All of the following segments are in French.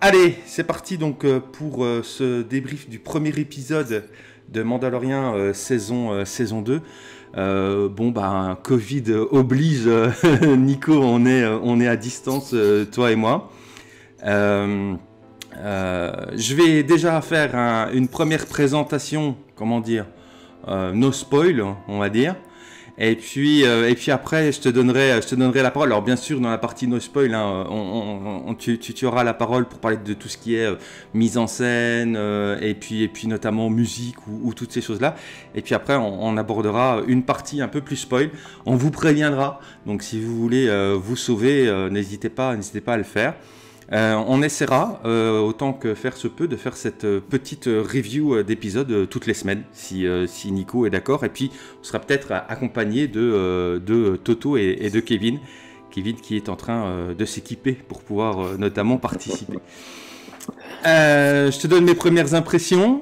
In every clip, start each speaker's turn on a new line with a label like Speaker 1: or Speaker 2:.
Speaker 1: Allez, c'est parti donc pour ce débrief du premier épisode de Mandalorian saison 2. Covid oblige, Nico, on est à distance, toi et moi. Je vais déjà faire une première présentation, no spoil, on va dire. Et puis après, je te donnerai la parole. Alors bien sûr, dans la partie no spoil, hein, tu auras la parole pour parler de tout ce qui est mise en scène, et puis notamment musique ou toutes ces choses-là. Et puis après, on abordera une partie un peu plus spoil. On vous préviendra. Donc si vous voulez vous sauver, n'hésitez pas à le faire. On essaiera, autant que faire se peut, de faire cette petite review d'épisodes toutes les semaines, si Nico est d'accord. Et puis, on sera peut-être accompagné de Toto et de Kevin. Kevin qui est en train de s'équiper pour pouvoir notamment participer. Je te donne mes premières impressions.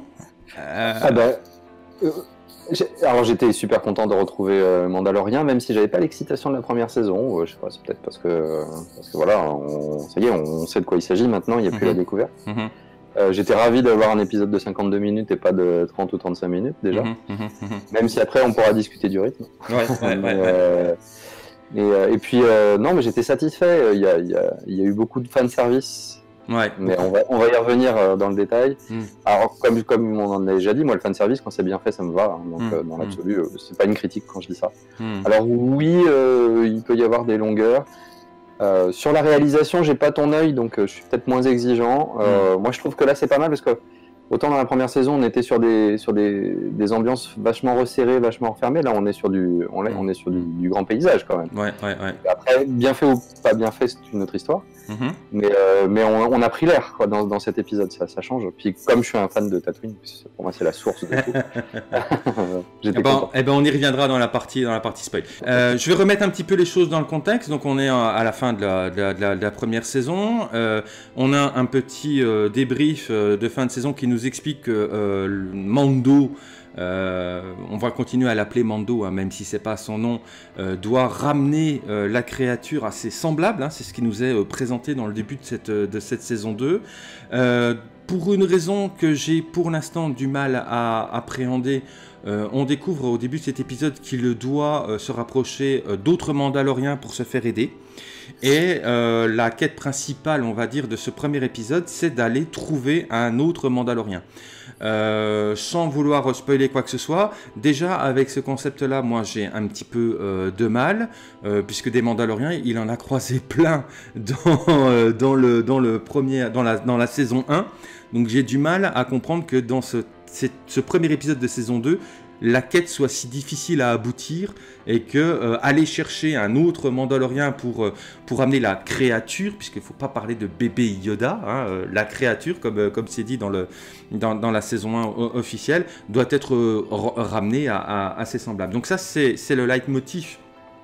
Speaker 2: Alors j'étais super content de retrouver Mandalorian, même si j'avais pas l'excitation de la première saison. Je sais pas, c'est peut-être parce que voilà, ça y est, on sait de quoi il s'agit maintenant, il n'y a plus la découverte. J'étais ravi d'avoir un épisode de 52 minutes et pas de 30 ou 35 minutes déjà. Même si après on pourra discuter du rythme. Et puis non, mais j'étais satisfait. Il y a eu beaucoup de fanservice.
Speaker 1: Ouais.
Speaker 2: Mais on va y revenir dans le détail. Alors, comme on en a déjà dit, moi, le fanservice, quand c'est bien fait, ça me va. Hein, donc, dans l'absolu, c'est pas une critique quand je dis ça. Alors, oui, il peut y avoir des longueurs. Sur la réalisation, j'ai pas ton œil, donc je suis peut-être moins exigeant. Moi, je trouve que là, c'est pas mal parce que autant dans la première saison, on était sur des ambiances vachement resserrées, vachement refermées. Là, on est sur du grand paysage quand même.
Speaker 1: Ouais.
Speaker 2: Après, bien fait ou pas bien fait, c'est une autre histoire. Mais on a pris l'air quoi, dans cet épisode, ça change. Puis comme je suis un fan de Tatooine, pour moi c'est la source de tout.
Speaker 1: On y reviendra dans la partie spoil. Je vais remettre un petit peu les choses dans le contexte. Donc on est à la fin de la première saison. On a un petit débrief de fin de saison qui nous explique que Mando, on va continuer à l'appeler Mando, hein, même si c'est pas son nom, doit ramener la créature assez semblable, hein, c'est ce qui nous est présenté dans le début de cette saison 2. Pour une raison que j'ai pour l'instant du mal à appréhender, on découvre au début de cet épisode qu'il doit se rapprocher d'autres Mandaloriens pour se faire aider. Et la quête principale, on va dire, de ce premier épisode, c'est d'aller trouver un autre Mandalorien. Sans vouloir spoiler quoi que ce soit, déjà avec ce concept-là, moi j'ai un petit peu de mal, puisque des Mandaloriens, il en a croisé plein dans la saison 1. Donc j'ai du mal à comprendre que dans ce premier épisode de saison 2, la quête soit si difficile à aboutir et que aller chercher un autre Mandalorien pour amener la créature, puisqu'il ne faut pas parler de bébé Yoda, hein, la créature, comme c'est dit dans la saison 1 officielle, doit être ramenée à ses semblables. Donc ça, c'est le leitmotiv.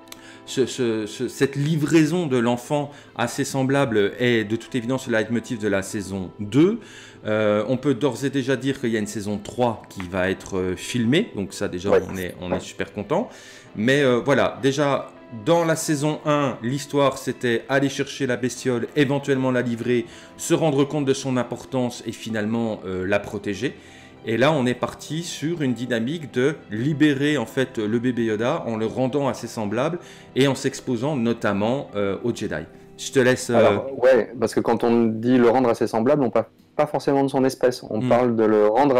Speaker 1: Cette livraison de l'enfant assez semblable est de toute évidence le leitmotiv de la saison 2. On peut d'ores et déjà dire qu'il y a une saison 3 qui va être filmée, donc ça déjà on est super content. Mais voilà, déjà dans la saison 1, l'histoire c'était aller chercher la bestiole, éventuellement la livrer, se rendre compte de son importance et finalement la protéger. Et là, on est parti sur une dynamique de libérer en fait le bébé Yoda en le rendant assez semblable et en s'exposant notamment aux Jedi. Je te laisse.
Speaker 2: Alors, ouais, parce que quand on dit le rendre assez semblable, on parle pas forcément de son espèce. On parle de le rendre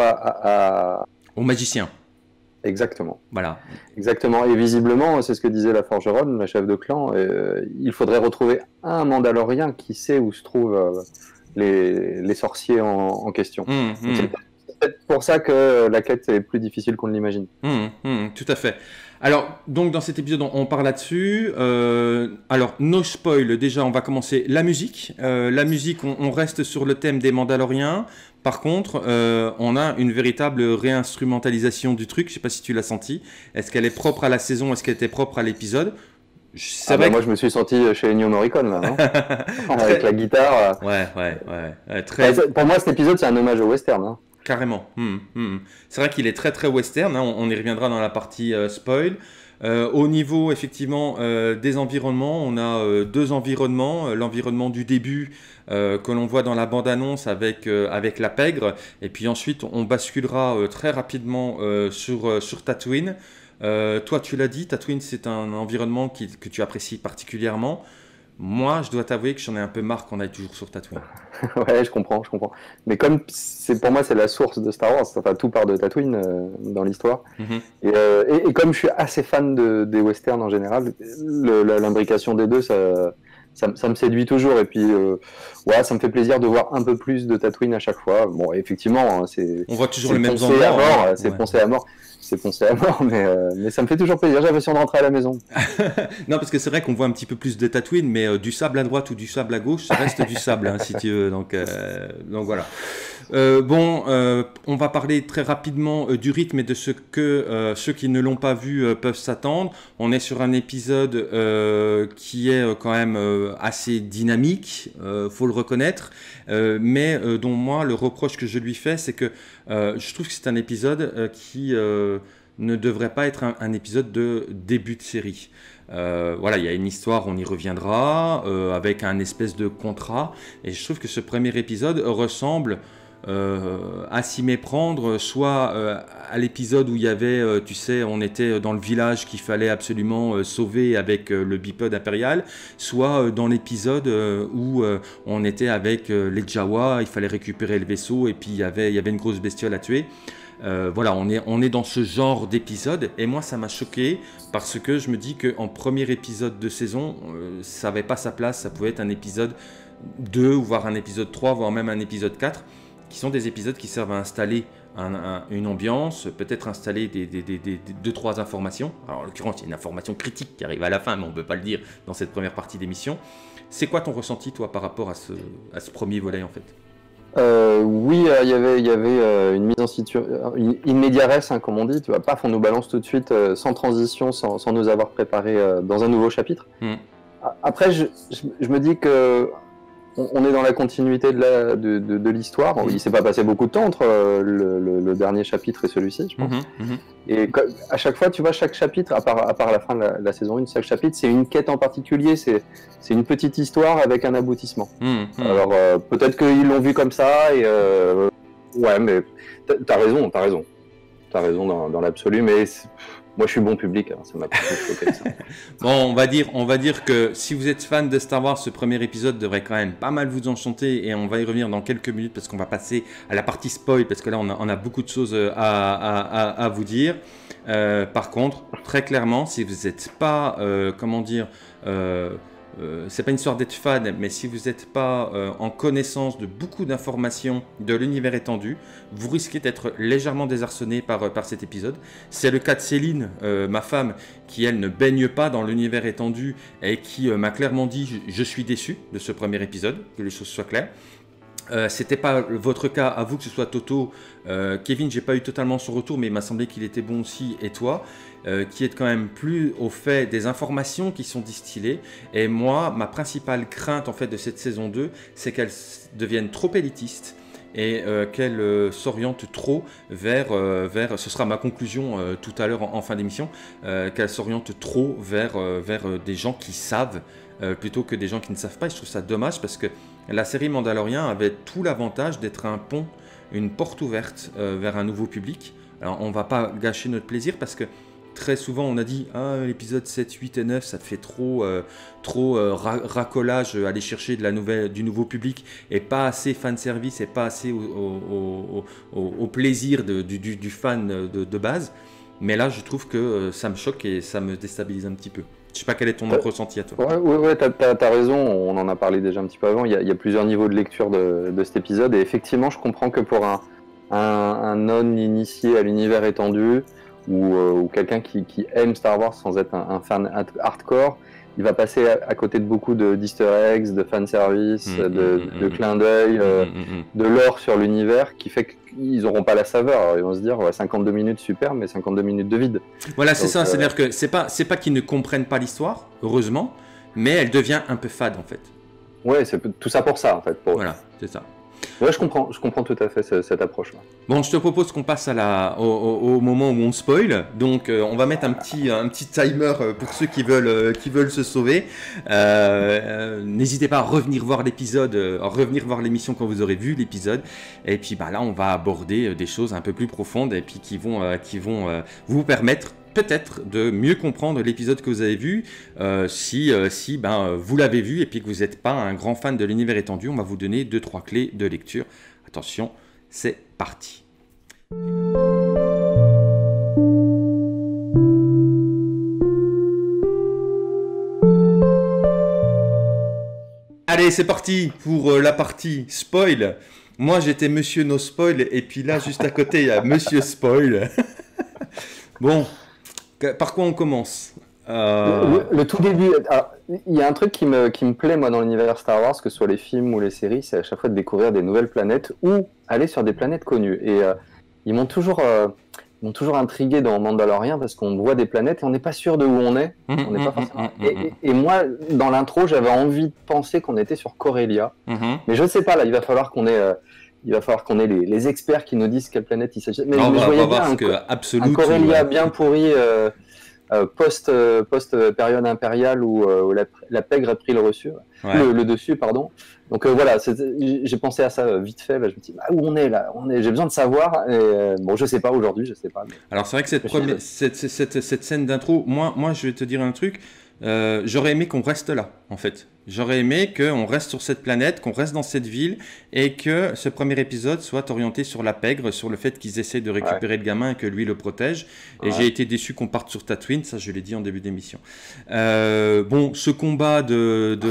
Speaker 1: au magicien.
Speaker 2: Exactement.
Speaker 1: Voilà.
Speaker 2: Exactement. Et visiblement, c'est ce que disait la forgeronne, la chef de clan. Il faudrait retrouver un Mandalorien qui sait où se trouvent les sorciers en question. C'est peut-être pour ça que la quête est plus difficile qu'on ne l'imagine.
Speaker 1: Tout à fait. Alors, donc dans cet épisode, on parle là-dessus. Alors, no spoil, déjà, on va commencer la musique. La musique, on reste sur le thème des Mandaloriens. Par contre, on a une véritable réinstrumentalisation du truc. Je ne sais pas si tu l'as senti. Est-ce qu'elle est propre à la saison? Est-ce qu'elle était propre à l'épisode?
Speaker 2: Moi, je me suis senti chez Ennio Morricone, là, non avec la guitare.
Speaker 1: Ouais. Très...
Speaker 2: Pour moi, cet épisode, c'est un hommage au western. Hein.
Speaker 1: Carrément. C'est vrai qu'il est très très western, hein. On y reviendra dans la partie spoil. Au niveau effectivement des environnements, on a deux environnements. L'environnement du début que l'on voit dans la bande-annonce avec la pègre. Et puis ensuite, on basculera très rapidement sur Tatooine. Toi, tu l'as dit, Tatooine, c'est un environnement que tu apprécies particulièrement. Moi, je dois t'avouer que j'en ai un peu marre qu'on aille toujours sur Tatooine.
Speaker 2: Ouais, je comprends. Mais comme pour moi, c'est la source de Star Wars, enfin, tout part de Tatooine dans l'histoire. Et comme je suis assez fan des westerns en général, l'imbrication des deux, ça me séduit toujours. Et puis, ouais, ça me fait plaisir de voir un peu plus de Tatooine à chaque fois. Bon, effectivement,
Speaker 1: on voit toujours les mêmes endroits.
Speaker 2: C'est poncé à mort. C'est poncé à mort, mais ça me fait toujours plaisir. J'ai l'impression de rentrer à la maison.
Speaker 1: Non, parce que c'est vrai qu'on voit un petit peu plus de Tatooine, mais du sable à droite ou du sable à gauche, ça reste du sable, hein, si tu veux. Donc voilà. On va parler très rapidement du rythme et de ce que ceux qui ne l'ont pas vu peuvent s'attendre. On est sur un épisode qui est quand même assez dynamique, faut le reconnaître, mais dont moi, le reproche que je lui fais, c'est que je trouve que c'est un épisode qui ne devrait pas être un épisode de début de série. Voilà, il y a une histoire, on y reviendra, avec un espèce de contrat, et je trouve que ce premier épisode ressemble à s'y méprendre, soit à l'épisode où il y avait, tu sais, on était dans le village qu'il fallait absolument sauver avec le bipode impérial, soit dans l'épisode où on était avec les Jawa, il fallait récupérer le vaisseau et puis il y avait une grosse bestiole à tuer. Voilà, on est dans ce genre d'épisode, et moi ça m'a choqué parce que je me dis qu'en premier épisode de saison, ça n'avait pas sa place, ça pouvait être un épisode 2, voire un épisode 3, voire même un épisode 4, qui sont des épisodes qui servent à installer une ambiance, peut-être installer 2-3 informations. Alors en l'occurrence, il y a une information critique qui arrive à la fin, mais on ne peut pas le dire dans cette première partie d'émission. C'est quoi ton ressenti, toi, par rapport à ce premier volet, en fait ?
Speaker 2: Oui, il y avait une mise en situation, in media res, hein, comme on dit. Tu vois, paf, on nous balance tout de suite, sans transition, sans nous avoir préparé dans un nouveau chapitre. Après, je me dis que on est dans la continuité de l'histoire. Il ne s'est pas passé beaucoup de temps entre le dernier chapitre et celui-ci, je pense. Et à chaque fois, tu vois, chaque chapitre, à part la fin de la saison 1, chaque chapitre, c'est une quête en particulier, c'est une petite histoire avec un aboutissement. Alors, peut-être qu'ils l'ont vu comme ça, et ouais, mais t'as raison dans l'absolu, mais moi je suis bon public, hein, ça m'a pas choqué ça.
Speaker 1: Bon, on va dire que si vous êtes fan de Star Wars, ce premier épisode devrait quand même pas mal vous enchanter, et on va y revenir dans quelques minutes parce qu'on va passer à la partie spoil, parce que là on a beaucoup de choses à vous dire. Par contre, très clairement, si vous n'êtes pas, c'est pas une histoire d'être fan, mais si vous n'êtes pas en connaissance de beaucoup d'informations de l'univers étendu, vous risquez d'être légèrement désarçonné par cet épisode. C'est le cas de Céline, ma femme, qui elle ne baigne pas dans l'univers étendu et qui m'a clairement dit je suis déçu de ce premier épisode, que les choses soient claires. C'était pas votre cas, à vous, que ce soit Toto, Kevin, j'ai pas eu totalement son retour, mais il m'a semblé qu'il était bon aussi, et toi, qui êtes quand même plus au fait des informations qui sont distillées. Et moi, ma principale crainte en fait de cette saison 2, c'est qu'elle devienne trop élitiste et qu'elle s'oriente trop vers, ce sera ma conclusion tout à l'heure en fin d'émission, qu'elle s'oriente trop vers des gens qui savent plutôt que des gens qui ne savent pas. Et je trouve ça dommage parce que la série Mandalorian avait tout l'avantage d'être un pont, une porte ouverte vers un nouveau public. Alors on ne va pas gâcher notre plaisir parce que très souvent on a dit l'épisode 7, 8 et 9 ça fait trop racolage, aller chercher du nouveau public et pas assez fanservice et pas assez au plaisir du fan de base. Mais là je trouve que ça me choque et ça me déstabilise un petit peu. Je sais pas quel est ton ressenti à toi.
Speaker 2: Ouais, t'as raison, on en a parlé déjà un petit peu avant, il y a plusieurs niveaux de lecture de cet épisode, et effectivement je comprends que pour un non-initié à l'univers étendu, ou quelqu'un qui aime Star Wars sans être un fan hardcore, il va passer à côté de beaucoup d'easter eggs, de fanservice, de clins d'œil, de lore sur l'univers, qui fait qu'ils n'auront pas la saveur. Alors, ils vont se dire 52 minutes super, mais 52 minutes de vide.
Speaker 1: Voilà, c'est ça, c'est-à-dire que c'est pas qu'ils ne comprennent pas l'histoire, heureusement, mais elle devient un peu fade en fait.
Speaker 2: Ouais, c'est tout ça pour ça en fait.
Speaker 1: Voilà, c'est ça.
Speaker 2: Ouais, je comprends tout à fait cette approche-là.
Speaker 1: Bon, je te propose qu'on passe au moment où on spoil. Donc, on va mettre un petit timer pour ceux qui veulent se sauver. N'hésitez pas à revenir voir l'épisode, à revenir voir l'émission quand vous aurez vu l'épisode. Et puis, là, on va aborder des choses un peu plus profondes et puis qui vont vous permettre peut-être de mieux comprendre l'épisode que vous avez vu si vous l'avez vu et puis que vous n'êtes pas un grand fan de l'univers étendu. On va vous donner 2-3 clés de lecture. Attention, c'est parti. Allez, c'est parti pour la partie spoil. Moi, j'étais Monsieur No Spoil et puis là, juste à côté, il y a Monsieur Spoil. Bon, par quoi on commence?
Speaker 2: Le tout début, il y a un truc qui me plaît moi dans l'univers Star Wars, que ce soit les films ou les séries, c'est à chaque fois de découvrir des nouvelles planètes ou aller sur des planètes connues. Et ils m'ont toujours intrigué dans Mandalorian parce qu'on voit des planètes et on n'est pas sûr de où on est. On n'est pas forcément... et moi, dans l'intro, j'avais envie de penser qu'on était sur Corellia, mais je ne sais pas. Là, il va falloir qu'on ait les experts qui nous disent quelle planète il s'agit. Mais je voyais bien un Corellia bien pourri. Post-période impériale où la pègre a pris le dessus, pardon. Donc voilà, j'ai pensé à ça vite fait. Je me dis, où on est là, j'ai besoin de savoir. Et, bon, je sais pas aujourd'hui, je sais pas. Mais...
Speaker 1: Alors c'est vrai que cette scène d'intro, moi, je vais te dire un truc. J'aurais aimé qu'on reste là, en fait. J'aurais aimé qu'on reste sur cette planète, qu'on reste dans cette ville et que ce premier épisode soit orienté sur la pègre, sur le fait qu'ils essaient de récupérer le gamin et que lui le protège. Et j'ai été déçu qu'on parte sur Tatooine, ça je l'ai dit en début d'émission. Bon, ce combat de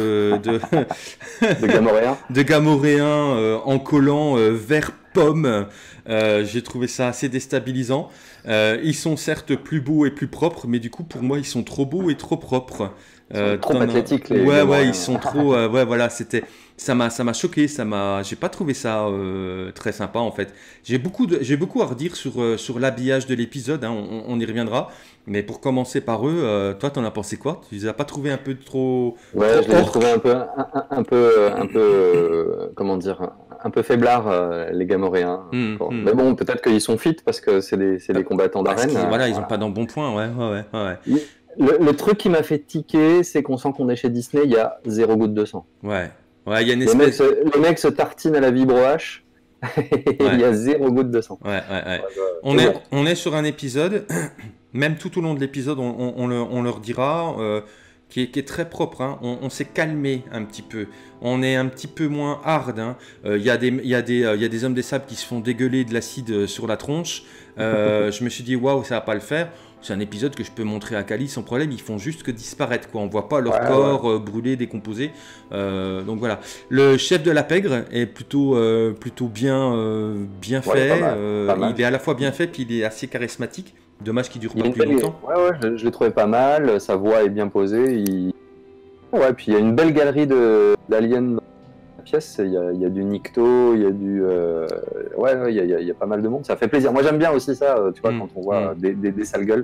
Speaker 1: Gamoréens en collant vert pomme, j'ai trouvé ça assez déstabilisant. Ils sont certes plus beaux et plus propres, mais du coup pour moi ils sont trop beaux et trop propres.
Speaker 2: Trop athlétiques.
Speaker 1: Ils sont trop. Voilà, ça m'a choqué. J'ai pas trouvé ça très sympa en fait. J'ai beaucoup à redire sur l'habillage de l'épisode. Hein, on y reviendra. Mais pour commencer par eux, toi, t'en as pensé quoi? Tu les as pas trouvé un peu trop?
Speaker 2: Ouais, je les ai trouvés un peu, comment dire, un peu faiblards, les Gamoréens. Mais bon, peut-être qu'ils sont fit parce que c'est des combattants d'arène.
Speaker 1: Voilà, ils ont pas d'embonpoint. Ouais.
Speaker 2: Le truc qui m'a fait tiquer, c'est qu'on sent qu'on est chez Disney, il y a 0 goutte de sang.
Speaker 1: Ouais, il y a une espèce...
Speaker 2: Le mec se tartine à la vibrohache, il y a 0 goutte de sang.
Speaker 1: Ouais. On est sur un épisode, même tout au long de l'épisode, on leur dira, qui est très propre. Hein. On s'est calmé un petit peu. On est un petit peu moins hard. Hein. Il y a des hommes des sables qui se font dégueuler de l'acide sur la tronche. Je me suis dit, waouh, ça va pas le faire. C'est un épisode que je peux montrer à Kali sans problème. Ils font juste que disparaître, quoi. On voit pas leur corps brûler, décomposer. Donc voilà. Le chef de la pègre est plutôt bien fait. Pas mal. Il est à la fois bien fait puis il est assez charismatique. Dommage qu'il dure pas plus longtemps.
Speaker 2: Je l'ai trouvé pas mal. Sa voix est bien posée. Puis il y a une belle galerie d'aliens dans la pièce. Il y a du Nikto, il y a du... il y a pas mal de monde. Ça fait plaisir. Moi, j'aime bien aussi ça, tu vois, quand on voit des sales gueules.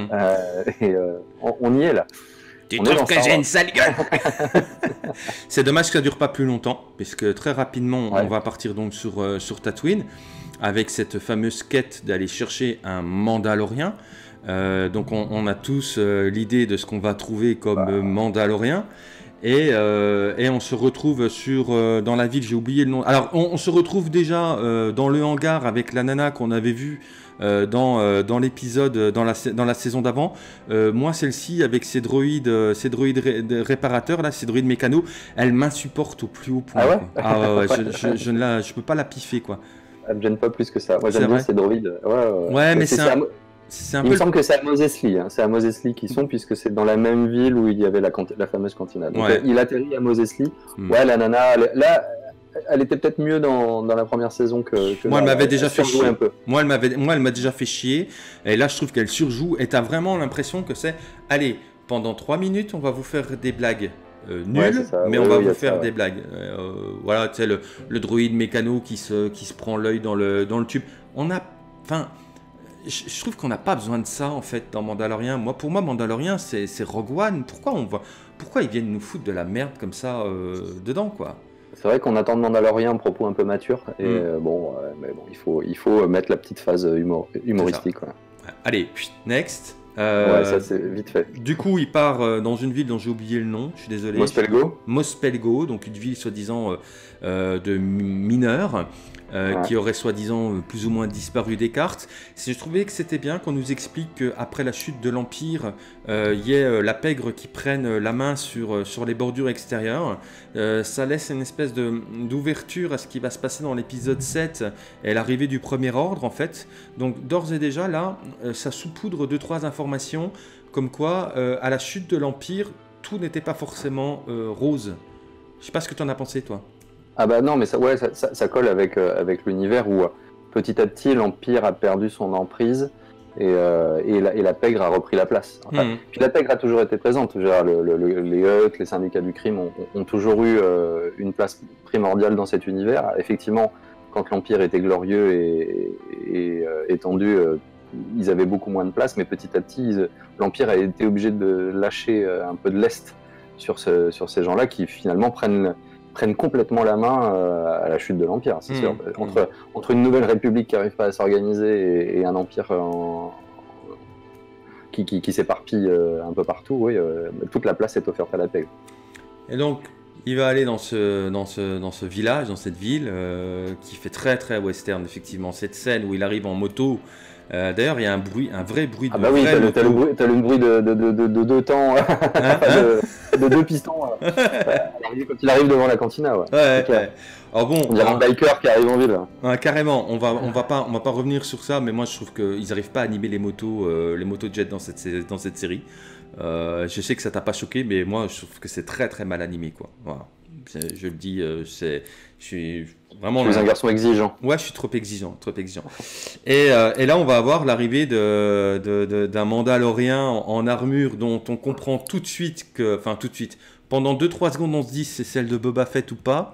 Speaker 2: On y est, là.
Speaker 1: Tu trouves que j'ai une sale gueule? C'est dommage que ça dure pas plus longtemps, parce que très rapidement, on va partir donc sur Tatooine, avec cette fameuse quête d'aller chercher un Mandalorien. Donc on a tous l'idée de ce qu'on va trouver comme Mandalorien. Et on se retrouve dans la ville, j'ai oublié le nom. Alors on se retrouve déjà dans le hangar avec la nana qu'on avait vue dans l'épisode, dans la saison d'avant. Moi, celle-ci, avec ses droïdes réparateurs, là, ces droïdes mécanos, elle m'insupporte au plus haut point. Je peux pas la piffer, quoi.
Speaker 2: Elle me gêne pas plus que ça. Moi, j'aime bien ces droïdes.
Speaker 1: Mais c'est un
Speaker 2: il me semble que c'est à Mos Eisley. Hein. C'est à Mos Eisley qu'ils sont, puisque c'est dans la même ville où il y avait la fameuse cantina. Donc, il atterrit à Mos Eisley. La nana, là, elle était peut-être mieux dans la première saison que
Speaker 1: moi, elle m'avait déjà fait chier.
Speaker 2: Un peu.
Speaker 1: Moi, elle m'a déjà fait chier. Et là, je trouve qu'elle surjoue. Et t'as vraiment l'impression que c'est, allez, pendant 3 minutes, on va vous faire des blagues. Nul, mais on va vous faire des blagues. Voilà, tu sais, le droïde mécano qui se prend l'œil dans le tube. Je trouve qu'on n'a pas besoin de ça en fait dans Mandalorian. Pour moi, Mandalorian, c'est Rogue One. Pourquoi ils viennent nous foutre de la merde comme ça dedans, quoi?
Speaker 2: C'est vrai qu'on attend de Mandalorian un propos un peu mature, et mais bon, il faut mettre la petite phase humoristique. Ouais.
Speaker 1: Allez, next.
Speaker 2: Ouais, ça c'est vite fait.
Speaker 1: Du coup, il part dans une ville dont j'ai oublié le nom, je suis désolé. Mospelgo, donc une ville soi-disant de mineurs. Qui aurait soi-disant plus ou moins disparu des cartes. Je trouvais que c'était bien qu'on nous explique qu'après la chute de l'Empire, il y ait la pègre qui prenne la main sur les bordures extérieures. Ça laisse une espèce d'ouverture à ce qui va se passer dans l'épisode 7 et l'arrivée du Premier Ordre en fait. Donc d'ores et déjà là, ça saupoudre 2-3 informations comme quoi à la chute de l'Empire, tout n'était pas forcément rose. Je sais pas ce que tu en as pensé toi.
Speaker 2: Ah bah non, mais ça colle avec l'univers où petit à petit l'Empire a perdu son emprise et la pègre a repris la place. Enfin, puis la pègre a toujours été présente. Les Hutt, les syndicats du crime ont toujours eu une place primordiale dans cet univers. Effectivement, quand l'Empire était glorieux et étendu, ils avaient beaucoup moins de place, mais petit à petit, l'Empire a été obligé de lâcher un peu de lest sur ces gens-là qui finalement prennent complètement la main à la chute de l'Empire, c'est sûr. Entre une nouvelle république qui n'arrive pas à s'organiser et un empire qui s'éparpille un peu partout, oui, toute la place est offerte à la pègre.
Speaker 1: Et donc, il va aller dans ce village, dans cette ville, qui fait très très western, effectivement. Cette scène où il arrive en moto. D'ailleurs, il y a un vrai bruit de.
Speaker 2: Ah bah oui, t'as le bruit de deux temps, de deux pistons. Quand il arrive devant la cantina,
Speaker 1: ouais. Alors bon,
Speaker 2: on dirait un biker qui arrive en ville.
Speaker 1: Ouais, carrément. On va pas revenir sur ça, mais moi je trouve qu'ils n'arrivent pas à animer les motos jet dans cette série. Je sais que ça t'a pas choqué, mais moi je trouve que c'est très très mal animé, quoi. Voilà. Je le dis, je suis vraiment.
Speaker 2: Tu es un garçon exigeant.
Speaker 1: Ouais, je suis trop exigeant. Et là, on va avoir l'arrivée d'un Mandalorien en armure dont on comprend tout de suite pendant 2-3 secondes, on se dit c'est celle de Boba Fett ou pas.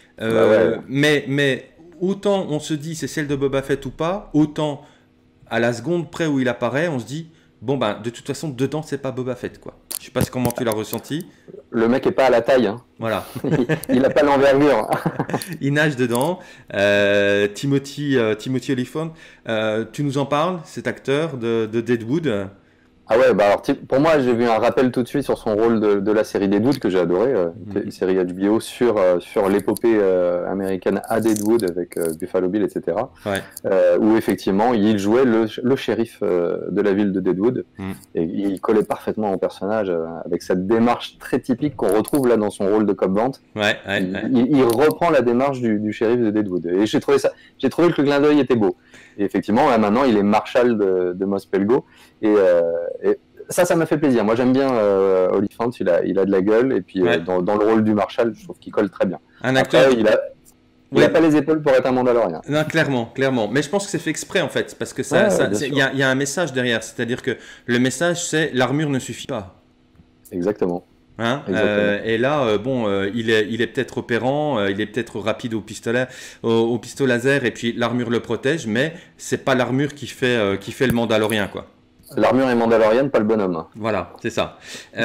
Speaker 1: Mais autant on se dit c'est celle de Boba Fett ou pas, autant à la seconde près où il apparaît, on se dit bon ben de toute façon dedans c'est pas Boba Fett quoi. Je sais pas comment tu l'as ressenti.
Speaker 2: Le mec est pas à la taille. Hein.
Speaker 1: Voilà.
Speaker 2: il a pas l'envergure.
Speaker 1: Il nage dedans. Timothy Olyphant, tu nous en parles, cet acteur de Deadwood.
Speaker 2: Ah ouais, bah alors pour moi j'ai vu un rappel tout de suite sur son rôle de la série Deadwood que j'ai adoré, une série HBO sur l'épopée américaine à Deadwood avec Buffalo Bill, etc.
Speaker 1: Ouais.
Speaker 2: Où effectivement il jouait le shérif de la ville de Deadwood et il collait parfaitement au personnage avec cette démarche très typique qu'on retrouve là dans son rôle de cop vente.
Speaker 1: Ouais.
Speaker 2: Il reprend la démarche du shérif de Deadwood et j'ai trouvé que le clin d'œil était beau. Et effectivement, là, maintenant, il est marshal de Mospelgo. Et ça m'a fait plaisir. Moi, j'aime bien Olyphant. Il a de la gueule. Et puis, dans le rôle du marshal, je trouve qu'il colle très bien.
Speaker 1: Un acteur.
Speaker 2: Après, il n'a pas les épaules pour être un Mandalorien.
Speaker 1: Non, clairement. Mais je pense que c'est fait exprès, en fait. Parce que il y a un message derrière. C'est-à-dire que le message, c'est l'armure ne suffit pas.
Speaker 2: Exactement.
Speaker 1: Hein et là, il est peut-être opérant, il est peut-être rapide au pistolet laser, et puis l'armure le protège, mais c'est pas l'armure qui fait le Mandalorien, quoi.
Speaker 2: L'armure est mandalorienne, pas le bonhomme.
Speaker 1: Voilà, c'est ça.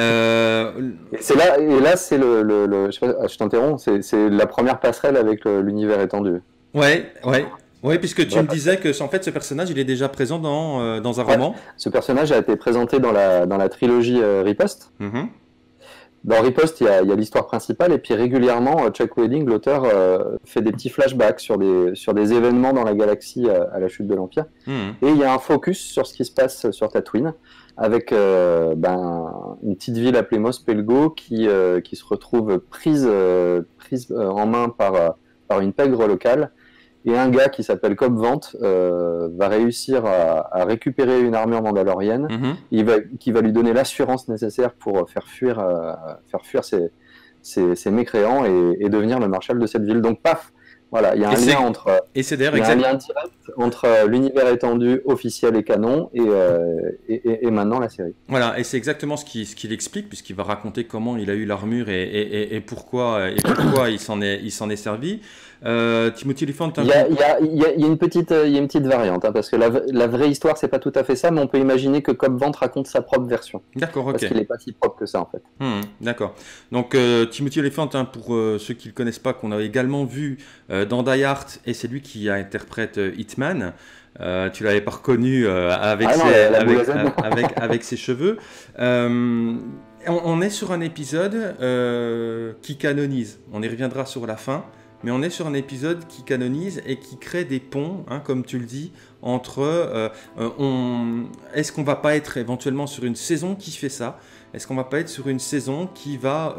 Speaker 2: C'est là, c'est je sais pas, je t'interromps, c'est la première passerelle avec l'univers étendu.
Speaker 1: Ouais, puisque tu me disais que en fait ce personnage il est déjà présent dans un roman.
Speaker 2: Ce personnage a été présenté dans la trilogie Riposte. Dans Riposte, il y a l'histoire principale et puis régulièrement, Chuck Wedding, l'auteur, fait des petits flashbacks sur des événements dans la galaxie à la chute de l'Empire. Et il y a un focus sur ce qui se passe sur Tatooine avec une petite ville appelée Mospelgo qui se retrouve prise en main par une pègre locale. Et un gars qui s'appelle Cobb Vanth va réussir à récupérer une armure mandalorienne qui va lui donner l'assurance nécessaire pour faire fuir ces mécréants et devenir le marshal de cette ville. Donc paf, voilà, il y a un lien entre...
Speaker 1: Et c'est d'ailleurs exactement...
Speaker 2: entre l'univers étendu officiel et canon et maintenant la série.
Speaker 1: Voilà, et c'est exactement ce qu'il explique, puisqu'il va raconter comment il a eu l'armure et pourquoi il s'en est servi. Timothy Olyphant.
Speaker 2: Il y a une petite variante, hein, parce que la vraie histoire, c'est pas tout à fait ça, mais on peut imaginer que Cobb Vanth raconte sa propre version.
Speaker 1: D'accord, ok.
Speaker 2: Parce qu'il n'est pas si propre que ça, en fait.
Speaker 1: D'accord. Donc, Timothy Olyphant, hein, pour ceux qui ne le connaissent pas, qu'on a également vu dans Die Hard, et c'est lui qui interprète Hitman. Tu l'avais pas reconnu avec ses cheveux. On est sur un épisode qui canonise. On y reviendra sur la fin. Mais on est sur un épisode qui canonise et qui crée des ponts, hein, comme tu le dis, entre... est-ce qu'on va pas être éventuellement sur une saison qui fait ça ? Est-ce qu'on va pas être sur une saison qui va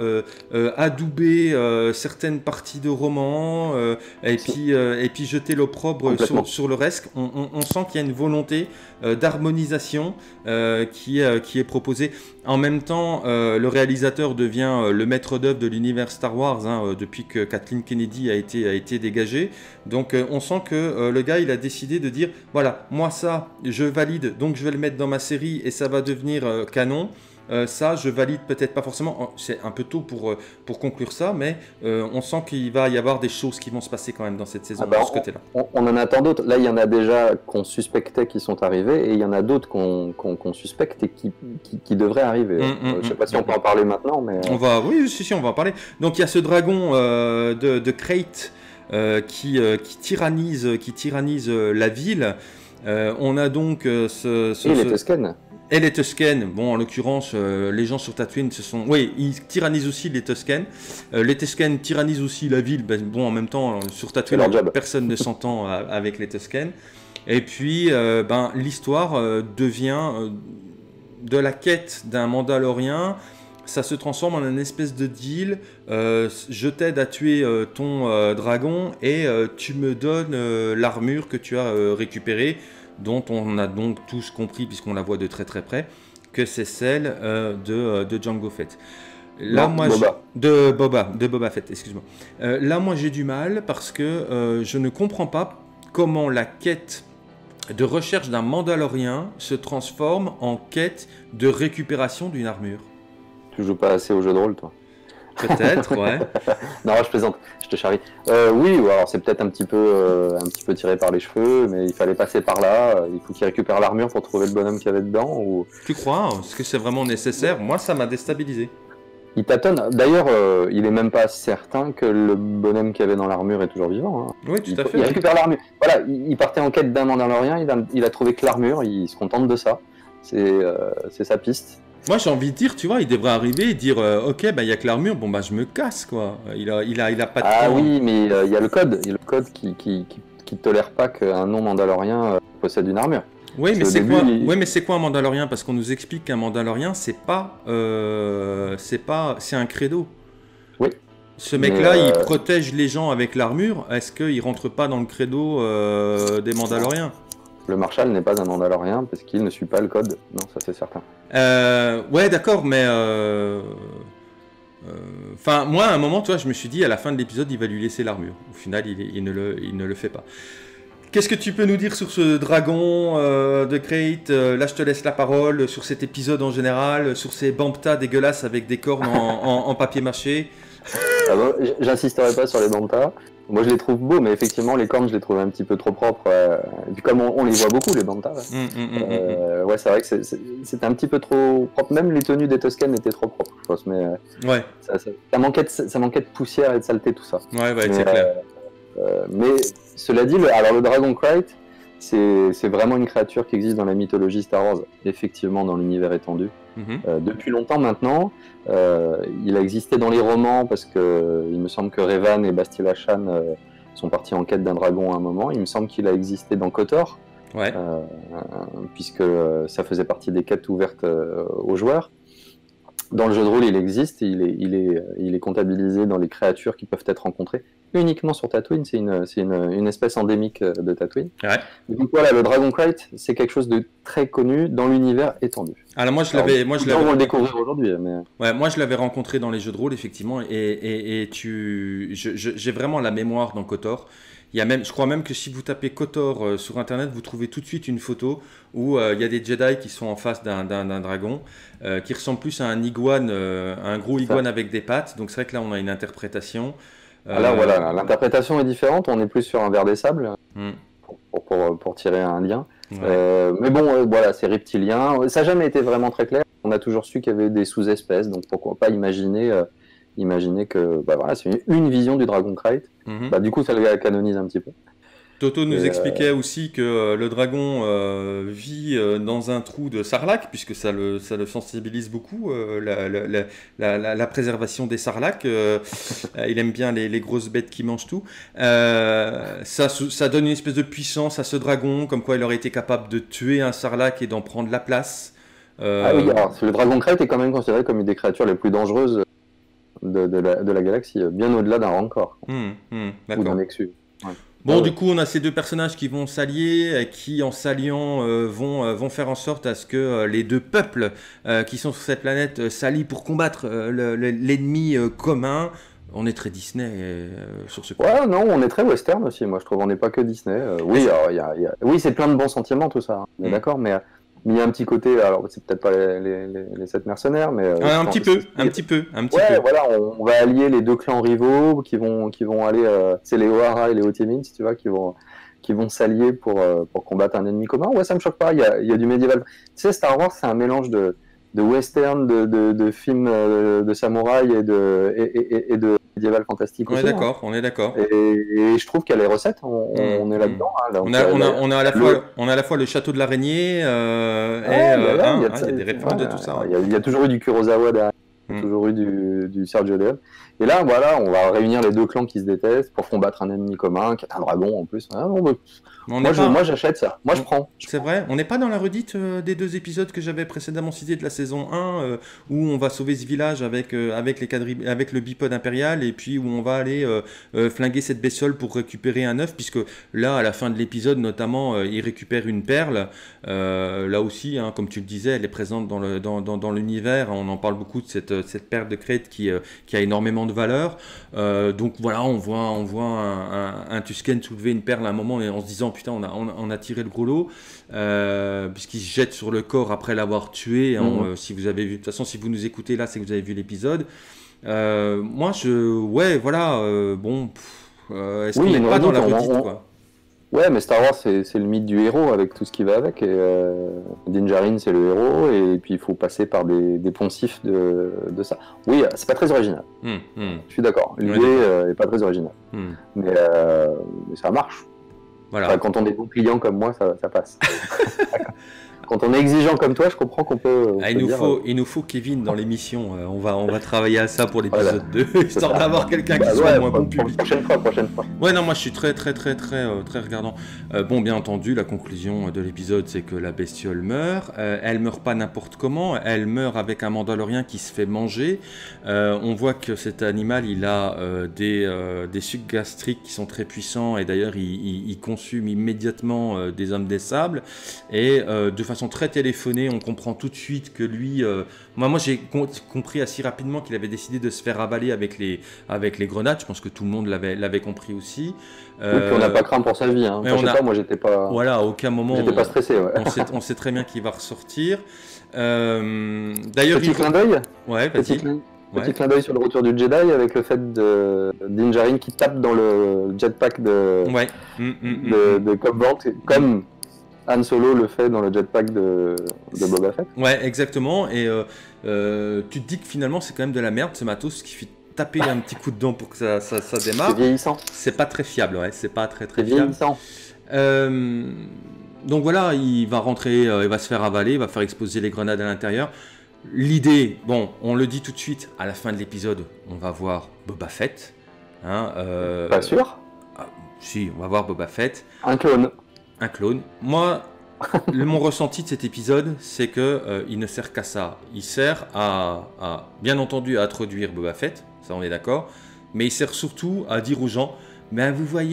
Speaker 1: adouber certaines parties de romans et puis jeter l'opprobre sur le reste ? On sent qu'il y a une volonté d'harmonisation qui est proposée. En même temps, le réalisateur devient le maître d'œuvre de l'univers Star Wars, hein, depuis que Kathleen Kennedy a été dégagée. Donc on sent que le gars, il a décidé de dire, voilà, moi ça, je valide, donc je vais le mettre dans ma série et ça va devenir canon. Ça, je valide peut-être pas forcément, c'est un peu tôt pour conclure ça, mais on sent qu'il va y avoir des choses qui vont se passer quand même dans cette saison, de ce côté-là.
Speaker 2: On en attend d'autres. Là, il y en a déjà qu'on suspectait qui sont arrivés, et il y en a d'autres qu'on suspecte et qui devraient arriver. Je ne sais pas si on peut en parler maintenant, mais...
Speaker 1: Oui, si, on va en parler. Donc, il y a ce dragon de Krayt qui tyrannise la ville. On a donc
Speaker 2: et les Tusken.
Speaker 1: Et les Tusken, bon en l'occurrence, les gens sur Tatooine ils tyrannisent aussi les Tusken. Les Tusken tyrannisent aussi la ville, bon en même temps, sur Tatooine, personne ne s'entend avec les Tusken. Et puis, l'histoire devient de la quête d'un Mandalorien, ça se transforme en une espèce de deal, je t'aide à tuer ton dragon et tu me donnes l'armure que tu as récupérée, dont on a donc tous compris, puisqu'on la voit de très très près, que c'est celle de Jango Fett. Là, de Boba Fett, excuse-moi. Là, moi, j'ai du mal parce que je ne comprends pas comment la quête de recherche d'un Mandalorien se transforme en quête de récupération d'une armure.
Speaker 2: Tu joues pas assez au jeu de rôle, toi?
Speaker 1: Peut-être, ouais.
Speaker 2: Non, je plaisante, je te charrie. Oui, alors c'est peut-être un petit peu tiré par les cheveux, mais il fallait passer par là. Il faut qu'il récupère l'armure pour trouver le bonhomme qu'il y avait dedans. Ou...
Speaker 1: Tu crois? Est-ce que c'est vraiment nécessaire? Moi, ça m'a déstabilisé.
Speaker 2: Il tâtonne. D'ailleurs, il est même pas certain que le bonhomme qu'il y avait dans l'armure est toujours vivant. Hein.
Speaker 1: Oui, tout à fait.
Speaker 2: Il récupère l'armure. Voilà, il partait en quête d'un Mandalorien, il a trouvé que l'armure, il se contente de ça. C'est sa piste.
Speaker 1: Moi, j'ai envie de dire, tu vois, il devrait arriver et dire ok, il y a que l'armure, bon, je me casse, quoi. Il a pas de temps.
Speaker 2: Oui, mais il y a le code. Il y a le code qui tolère pas qu'un non-Mandalorien possède une armure.
Speaker 1: Oui, mais c'est quoi un Mandalorien? Parce qu'on nous explique qu'un Mandalorien, c'est un credo.
Speaker 2: Oui.
Speaker 1: Ce mec-là, il protège les gens avec l'armure. Est-ce qu'il rentre pas dans le credo des Mandaloriens?
Speaker 2: Le Marshal n'est pas un Mandalorien parce qu'il ne suit pas le code. Non, ça c'est certain.
Speaker 1: Ouais, d'accord, mais... moi, à un moment, toi, je me suis dit, à la fin de l'épisode, il va lui laisser l'armure. Au final, il ne le fait pas. Qu'est-ce que tu peux nous dire sur ce dragon de Krayt? Là, je te laisse la parole. Sur cet épisode en général, sur ces Bantha dégueulasses avec des cornes en papier mâché.
Speaker 2: Ah bon, j'insisterai pas sur les Bantha. Moi, je les trouve beaux, mais effectivement, les cornes, je les trouve un petit peu trop propres. Et puis, comme on les voit beaucoup, les Bantha, ouais, c'est vrai que c'était un petit peu trop propre. Même les tenues des Tusken étaient trop propres, je pense. Mais
Speaker 1: ouais.
Speaker 2: ça manquait de poussière et de saleté, tout ça.
Speaker 1: Ouais, c'est clair.
Speaker 2: Mais cela dit, le Dragon Krayt, c'est vraiment une créature qui existe dans la mythologie Star Wars, effectivement dans l'univers étendu. Depuis longtemps maintenant, il a existé dans les romans parce que il me semble que Revan et Bastila Shan sont partis en quête d'un dragon à un moment. Il me semble qu'il a existé dans KOTOR,
Speaker 1: ouais.
Speaker 2: Puisque ça faisait partie des quêtes ouvertes aux joueurs. Dans le jeu de rôle, il existe, il est comptabilisé dans les créatures qui peuvent être rencontrées uniquement sur Tatooine. C'est une espèce endémique de Tatooine.
Speaker 1: Ouais.
Speaker 2: Donc voilà, le Dragon Krayt, c'est quelque chose de très connu dans l'univers étendu.
Speaker 1: Alors moi je l'avais.
Speaker 2: On va le découvrir aujourd'hui, mais.
Speaker 1: Ouais, moi je l'avais rencontré dans les jeux de rôle effectivement, et j'ai vraiment la mémoire dans KOTOR. Il y a même, je crois même que si vous tapez KOTOR sur internet, vous trouvez tout de suite une photo où il y a des Jedi qui sont en face d'un dragon, qui ressemble plus à un iguane, un gros iguane avec des pattes. Donc c'est vrai que là on a une interprétation.
Speaker 2: Là voilà, l'interprétation est différente, on est plus sur un ver des sables pour tirer un lien. Ouais. Mais bon, voilà, c'est reptilien. Ça n'a jamais été vraiment très clair. On a toujours su qu'il y avait des sous-espèces, donc pourquoi pas imaginer que voilà, c'est une vision du Dragon Krayt. Du coup, ça le canonise un petit peu.
Speaker 1: Toto nous expliquait aussi que le dragon vit dans un trou de sarlac, puisque ça le sensibilise beaucoup, la préservation des sarlacs. Il aime bien les grosses bêtes qui mangent tout. Ça donne une espèce de puissance à ce dragon, comme quoi il aurait été capable de tuer un sarlac et d'en prendre la place.
Speaker 2: Ah oui, alors, le Dragon Krayt est quand même considéré comme une des créatures les plus dangereuses de la galaxie, bien au-delà d'un Rancor ou d'un Nexus. Ouais.
Speaker 1: Bon, du coup, on a ces deux personnages qui vont s'allier, qui en s'alliant vont faire en sorte à ce que les deux peuples qui sont sur cette planète s'allient pour combattre l'ennemi commun. On est très Disney sur ce coup.
Speaker 2: Ouais, non, on est très western aussi, moi je trouve. On n'est pas que Disney. Oui, alors, oui, c'est plein de bons sentiments tout ça, on est d'accord, mais il y a un petit côté, alors c'est peut-être pas les 7 mercenaires, mais...
Speaker 1: un petit peu.
Speaker 2: Voilà, on va allier les deux clans rivaux qui vont aller, c'est les O'Hara et les Hotimin, si tu vois, qui vont s'allier pour combattre un ennemi commun. Ouais, ça me choque pas, il y a du médiéval. Tu sais, Star Wars, c'est un mélange de western, de films de samouraï et de médiéval fantastique.
Speaker 1: On est d'accord, on est d'accord.
Speaker 2: Et je trouve qu'il y a les recettes, on est là-dedans.
Speaker 1: On a à la fois le château de l'araignée, il y a des références de tout ça.
Speaker 2: Il y a toujours eu du Kurosawa derrière, il y a toujours eu du Sergio Leone. Et là, voilà, on va réunir les deux clans qui se détestent pour combattre un ennemi commun, qui est un dragon en plus. Moi, j'achète ça. Moi, je prends.
Speaker 1: C'est vrai, on n'est pas dans la redite des deux épisodes que j'avais précédemment cités de la saison 1, où on va sauver ce village avec le bipode impérial, et puis où on va aller flinguer cette bestiole pour récupérer un œuf, puisque là, à la fin de l'épisode, notamment, il récupère une perle. Là aussi, comme tu le disais, elle est présente dans l'univers. On en parle beaucoup de cette perle de Krayt qui a énormément de valeur. Donc voilà, on voit un Tusken soulever une perle à un moment et en se disant putain, on a tiré le gros lot, puisqu'il se jette sur le corps après l'avoir tué. Si vous avez vu, de toute façon, si vous nous écoutez là, c'est que vous avez vu l'épisode. Est-ce qu'on n'est pas dans la redite, quoi?
Speaker 2: Ouais, mais Star Wars, c'est le mythe du héros avec tout ce qui va avec. Din Djarin, c'est le héros, et puis il faut passer par des poncifs de ça. Oui, c'est pas très original. Je suis d'accord. L'idée est pas très originale. Mais ça marche.
Speaker 1: Voilà.
Speaker 2: Enfin, quand on est bon client comme moi, ça passe. Quand on est exigeant comme toi, je comprends qu'on peut.
Speaker 1: Il nous faut Kevin dans l'émission. On va travailler à ça pour l'épisode 2, histoire d'avoir quelqu'un qui soit moins bon public.
Speaker 2: Prochaine fois.
Speaker 1: Ouais, non, moi je suis très regardant. Bien entendu, la conclusion de l'épisode, c'est que la bestiole meurt. Elle meurt pas n'importe comment. Elle meurt avec un Mandalorien qui se fait manger. On voit que cet animal, il a des sucs gastriques qui sont très puissants, et d'ailleurs, il consomme immédiatement des hommes des sables. Et de façon très téléphonée, on comprend tout de suite que lui... Moi j'ai compris assez rapidement qu'il avait décidé de se faire avaler avec les grenades. Je pense que tout le monde l'avait compris aussi.
Speaker 2: Oui, puis on n'a pas craint pour sa vie. Moi j'étais pas...
Speaker 1: Voilà, à aucun moment...
Speaker 2: J'étais pas stressé, ouais.
Speaker 1: on sait très bien qu'il va ressortir.
Speaker 2: D'ailleurs, petit clin d'œil.
Speaker 1: Ouais,
Speaker 2: petit clin d'œil sur le retour du Jedi avec le fait de Din Djarin qui tape dans le jetpack de Cobb Vanth, comme Han Solo le fait dans le jetpack de Boba Fett.
Speaker 1: Ouais, exactement. Et tu te dis que finalement, c'est quand même de la merde, ce matos qui fait taper un petit coup de dent pour que ça démarre.
Speaker 2: C'est vieillissant.
Speaker 1: C'est pas très fiable, ouais. C'est pas très
Speaker 2: fiable. Vieillissant.
Speaker 1: Donc voilà, il va rentrer, il va se faire avaler, il va faire exploser les grenades à l'intérieur. L'idée, on le dit tout de suite, à la fin de l'épisode, on va voir Boba Fett.
Speaker 2: Pas sûr.
Speaker 1: Si, on va voir Boba Fett.
Speaker 2: Un clone.
Speaker 1: Moi, mon ressenti de cet épisode, c'est que il ne sert qu'à ça. Il sert à bien entendu à introduire Boba Fett, ça on est d'accord, mais il sert surtout à dire aux gens, vous voyez,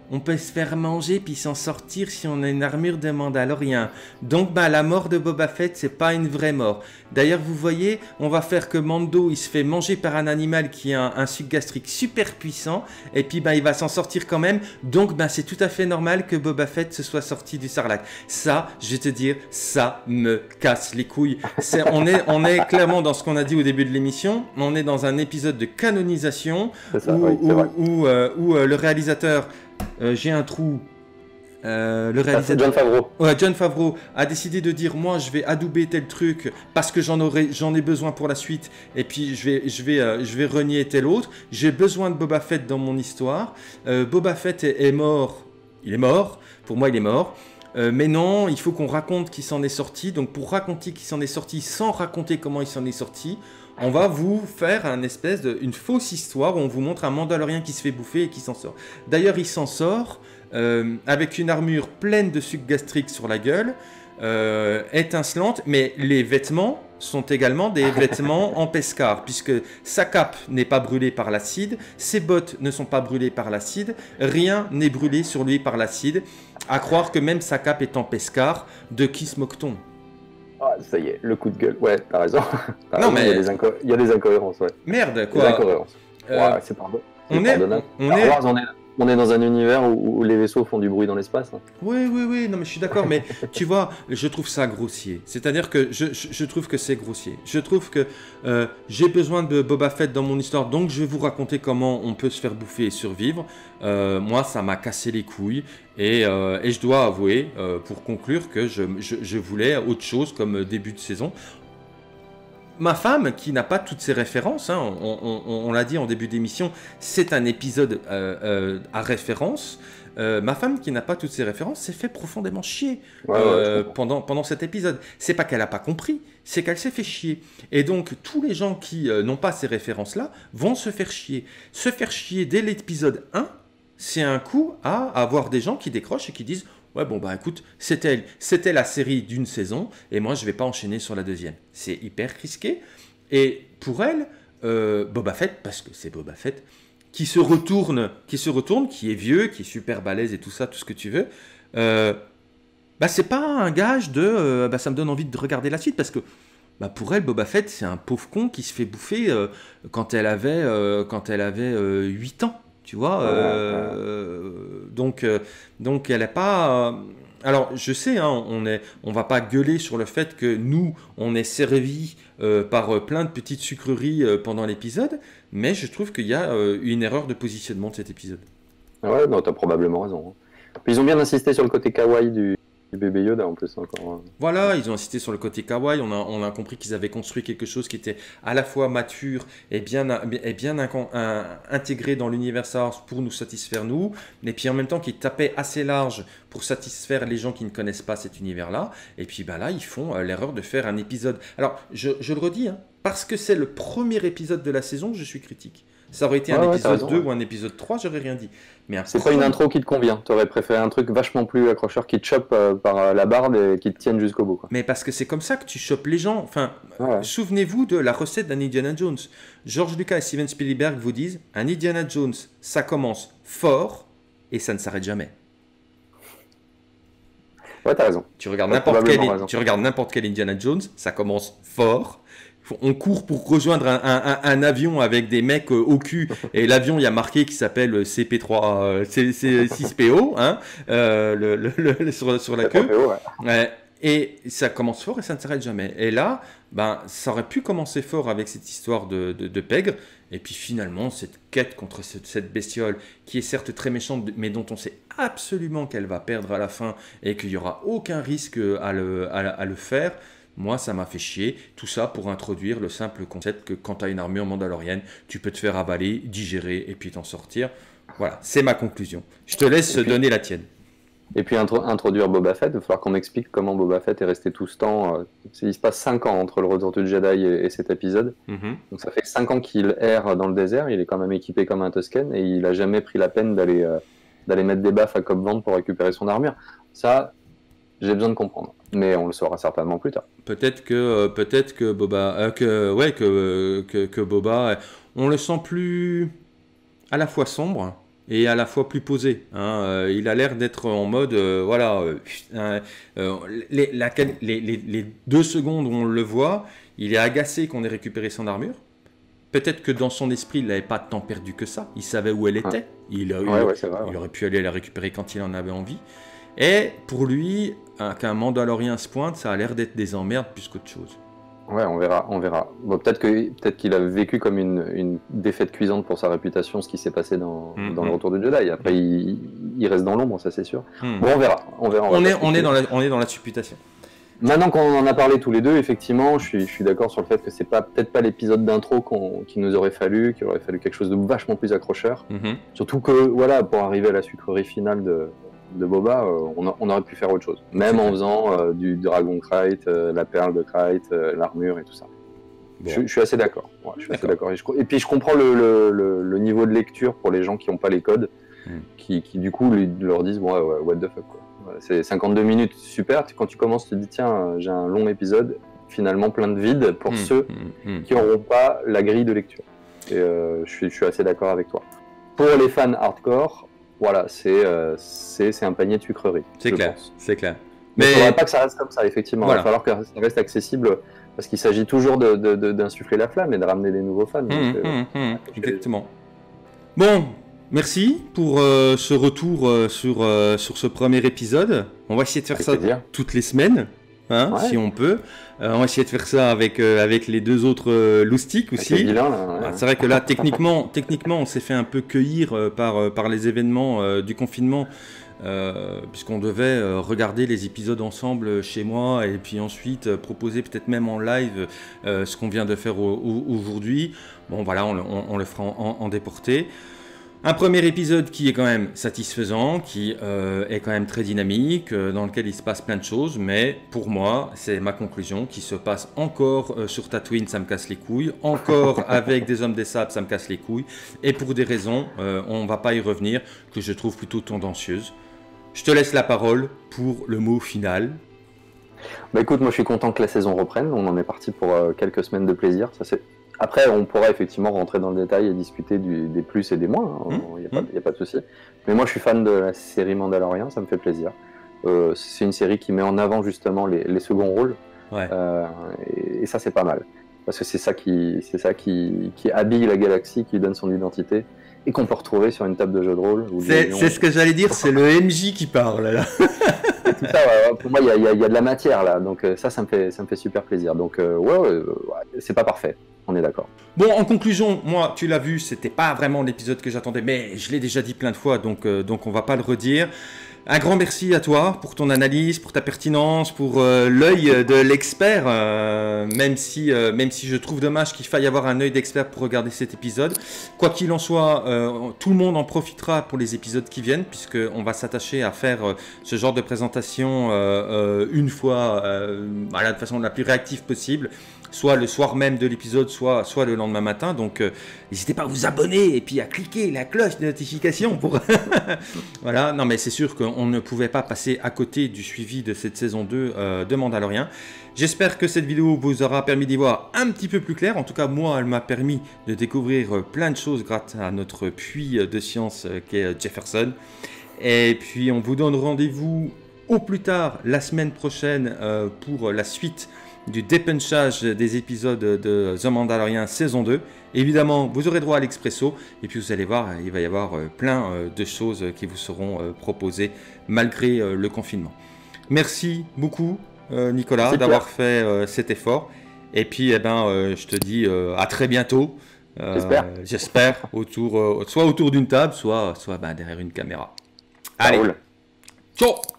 Speaker 1: on peut se faire manger puis s'en sortir si on a une armure de Mandalorien. Donc la mort de Boba Fett, c'est pas une vraie mort. D'ailleurs, vous voyez, on va faire que Mando, il se fait manger par un animal qui a un suc gastrique super puissant, et puis il va s'en sortir quand même. Donc c'est tout à fait normal que Boba Fett se soit sorti du Sarlacc. Ça, je vais te dire, ça me casse les couilles. On est clairement dans ce qu'on a dit au début de l'émission. On est dans un épisode de canonisation où le réalisateur, j'ai un trou. Le réalisateur
Speaker 2: Jon Favreau.
Speaker 1: Ouais, Jon Favreau a décidé de dire moi je vais adouber tel truc parce que j'en ai besoin pour la suite, et puis je vais renier tel autre. J'ai besoin de Boba Fett dans mon histoire. Boba Fett est mort. Il est mort. Pour moi, il est mort. Mais non, il faut qu'on raconte qui s'en est sorti. Donc pour raconter qui s'en est sorti sans raconter comment il s'en est sorti, on va vous faire une fausse histoire où on vous montre un Mandalorien qui se fait bouffer et qui s'en sort. D'ailleurs, il s'en sort avec une armure pleine de suc gastrique sur la gueule, étincelante, mais les vêtements sont également des vêtements en pescar, puisque sa cape n'est pas brûlée par l'acide, ses bottes ne sont pas brûlées par l'acide, rien n'est brûlé sur lui par l'acide, à croire que même sa cape est en pescar. De qui se moque-t-on?
Speaker 2: Ah, ça y est, le coup de gueule. Ouais, t'as raison.
Speaker 1: Non, mais...
Speaker 2: il y a des incohérences, ouais.
Speaker 1: Merde, quoi.
Speaker 2: Des incohérences. Ouais, c'est pardonnable. On est dans un univers où les vaisseaux font du bruit dans l'espace. Hein.
Speaker 1: Oui, non, mais je suis d'accord, mais tu vois, je trouve ça grossier. C'est-à-dire que je trouve que c'est grossier. Je trouve que j'ai besoin de Boba Fett dans mon histoire, donc je vais vous raconter comment on peut se faire bouffer et survivre. Moi, ça m'a cassé les couilles, et je dois avouer, pour conclure, que je voulais autre chose comme début de saison. Ma femme, qui n'a pas toutes ces références, hein, on l'a dit en début d'émission, c'est un épisode à référence. Ma femme, qui n'a pas toutes ces références, s'est fait profondément chier pendant cet épisode. C'est pas qu'elle n'a pas compris, c'est qu'elle s'est fait chier. Et donc, tous les gens qui n'ont pas ces références-là vont se faire chier. Se faire chier dès l'épisode 1, c'est un coup à avoir des gens qui décrochent et qui disent... Ouais, bon, écoute, c'était la série d'une saison, et moi, je vais pas enchaîner sur la deuxième. C'est hyper risqué. Et pour elle, Boba Fett, parce que c'est Boba Fett, qui se retourne, qui est vieux, qui est super balèze et tout ça, tout ce que tu veux, c'est pas un gage de ça me donne envie de regarder la suite, parce que pour elle, Boba Fett, c'est un pauvre con qui se fait bouffer quand elle avait 8 ans. Tu vois, donc elle n'est pas... alors, je sais, hein, on va pas gueuler sur le fait que nous, on est servi par plein de petites sucreries pendant l'épisode, mais je trouve qu'il y a une erreur de positionnement de cet épisode.
Speaker 2: Ouais, non, t'as probablement raison. Puis ils ont bien insisté sur le côté kawaii du bébé Yoda en plus encore.
Speaker 1: Voilà, ils ont insisté sur le côté kawaii. On a compris qu'ils avaient construit quelque chose qui était à la fois mature et bien intégré dans l'univers Star Wars pour nous satisfaire nous, et puis en même temps qui tapait assez large pour satisfaire les gens qui ne connaissent pas cet univers-là. Et puis là, ils font l'erreur de faire un épisode. Alors, je le redis, hein, parce que c'est le premier épisode de la saison, je suis critique. Ça aurait été un épisode 2 ou un épisode 3, j'aurais rien dit. Mais
Speaker 2: c'est pas une intro qui te convient. Tu aurais préféré un truc vachement plus accrocheur qui te chope par la barbe et qui te tienne jusqu'au bout. Quoi.
Speaker 1: Mais parce que c'est comme ça que tu chopes les gens. Enfin, souvenez-vous de la recette d'un Indiana Jones. George Lucas et Steven Spielberg vous disent, un Indiana Jones, ça commence fort et ça ne s'arrête jamais.
Speaker 2: Ouais, t'as raison.
Speaker 1: Tu regardes n'importe quel Indiana Jones, ça commence fort. On court pour rejoindre un avion avec des mecs au cul, et l'avion, il y a marqué qui s'appelle CP3, C6PO, hein, sur la queue. Et ça commence fort et ça ne s'arrête jamais. Et là, ça aurait pu commencer fort avec cette histoire de pègre, et puis finalement, cette quête contre cette bestiole, qui est certes très méchante, mais dont on sait absolument qu'elle va perdre à la fin, et qu'il n'y aura aucun risque à le faire. Moi, ça m'a fait chier. Tout ça pour introduire le simple concept que quand tu as une armure mandalorienne, tu peux te faire avaler, digérer et puis t'en sortir. Voilà, c'est ma conclusion. Je te laisse donner la tienne.
Speaker 2: Et puis introduire Boba Fett, il va falloir qu'on m'explique comment Boba Fett est resté tout ce temps. Il se passe 5 ans entre le Retour du Jedi et cet épisode. Donc ça fait 5 ans qu'il erre dans le désert. Il est quand même équipé comme un Tusken et il a jamais pris la peine d'aller mettre des baffes à Cobb Vanth pour récupérer son armure. Ça, j'ai besoin de comprendre. Mais on le saura certainement plus tard.
Speaker 1: Peut-être que Boba, que Boba, on le sent plus à la fois sombre et à la fois plus posé. Hein. Il a l'air d'être en mode, les 2 secondes où on le voit, il est agacé qu'on ait récupéré son armure. Peut-être que dans son esprit, il n'avait pas tant perdu que ça. Il savait où elle était. Il aurait pu aller la récupérer quand il en avait envie. Et pour lui, qu'un Mandalorien se pointe, ça a l'air d'être des emmerdes plus qu'autre chose.
Speaker 2: Ouais, on verra. Bon, peut-être qu'il a vécu comme une défaite cuisante pour sa réputation, ce qui s'est passé dans le Retour du Jedi. Après, il reste dans l'ombre, ça c'est sûr. Bon, on verra.
Speaker 1: On est dans la supputation.
Speaker 2: Maintenant qu'on en a parlé tous les deux, effectivement, je suis d'accord sur le fait que c'est peut-être pas l'épisode d'intro qu'il nous aurait fallu, qu'il aurait fallu quelque chose de vachement plus accrocheur. Surtout que, voilà, pour arriver à la sucrerie finale de Boba, on aurait pu faire autre chose. Même en faisant du Dragon Krayt, la perle de Krayt, l'armure et tout ça. Bon. Je suis assez d'accord. Ouais, je suis assez d'accord. Et puis je comprends le niveau de lecture pour les gens qui n'ont pas les codes, qui du coup leur disent bon, what the fuck quoi. C'est 52 minutes, super. Quand tu commences, tu te dis tiens, j'ai un long épisode, finalement plein de vide pour ceux qui n'auront pas la grille de lecture. Et je suis assez d'accord avec toi. Pour les fans hardcore, voilà, c'est un panier de sucreries.
Speaker 1: C'est clair.
Speaker 2: Mais il ne faudrait pas que ça reste comme ça, effectivement. Voilà. Il va falloir que ça reste accessible, parce qu'il s'agit toujours d'insuffler la flamme et de ramener des nouveaux fans.
Speaker 1: Exactement. Bon, merci pour ce retour sur ce premier épisode. On va essayer de faire ça toutes les semaines, si on peut. On va essayer de faire ça avec les 2 autres loustiques aussi. C'est vrai que là, techniquement, on s'est fait un peu cueillir par les événements du confinement, puisqu'on devait regarder les épisodes ensemble chez moi et puis ensuite proposer peut-être même en live ce qu'on vient de faire aujourd'hui. Bon, voilà, on le fera en déporté. Un premier épisode qui est quand même satisfaisant, qui est quand même très dynamique, dans lequel il se passe plein de choses, mais pour moi, c'est ma conclusion, qui se passe encore sur Tatooine, ça me casse les couilles, encore avec des hommes des sables, ça me casse les couilles, et pour des raisons, on ne va pas y revenir, que je trouve plutôt tendancieuses. Je te laisse la parole pour le mot final.
Speaker 2: Bah écoute, moi je suis content que la saison reprenne, on en est parti pour quelques semaines de plaisir, ça c'est... Après, on pourra effectivement rentrer dans le détail et discuter des plus et des moins, il n'y a pas de souci. Mais moi, je suis fan de la série Mandalorian, ça me fait plaisir. C'est une série qui met en avant justement les seconds rôles, et ça, c'est pas mal. Parce que c'est ça qui habille la galaxie, qui donne son identité, et qu'on peut retrouver sur une table de jeu de rôle.
Speaker 1: C'est ce que j'allais dire, c'est le MJ qui parle, là.
Speaker 2: Tout ça, pour moi, il y a de la matière, là. Donc ça me fait super plaisir. Donc, c'est pas parfait. On est d'accord.
Speaker 1: Bon, en conclusion, moi, tu l'as vu, c'était pas vraiment l'épisode que j'attendais, mais je l'ai déjà dit plein de fois, donc on va pas le redire. Un grand merci à toi pour ton analyse, pour ta pertinence, pour l'œil de l'expert, même si je trouve dommage qu'il faille avoir un œil d'expert pour regarder cet épisode. Quoi qu'il en soit, tout le monde en profitera pour les épisodes qui viennent, puisqu'on va s'attacher à faire ce genre de présentation une fois, de façon la plus réactive possible. Soit le soir même de l'épisode, soit le lendemain matin. Donc, n'hésitez pas à vous abonner et puis à cliquer la cloche de notification pour... Voilà, non mais c'est sûr qu'on ne pouvait pas passer à côté du suivi de cette saison 2 de Mandalorian. J'espère que cette vidéo vous aura permis d'y voir un petit peu plus clair. En tout cas, moi, elle m'a permis de découvrir plein de choses grâce à notre puits de science qu'est Jefferson. Et puis, on vous donne rendez-vous au plus tard la semaine prochaine pour la suite du dépunchage des épisodes de The Mandalorian saison 2. Évidemment, vous aurez droit à l'expresso et puis vous allez voir, il va y avoir plein de choses qui vous seront proposées malgré le confinement. Merci beaucoup Nicolas d'avoir fait cet effort et puis je te dis à très bientôt. J'espère soit autour d'une table, soit derrière une caméra. Allez, ciao.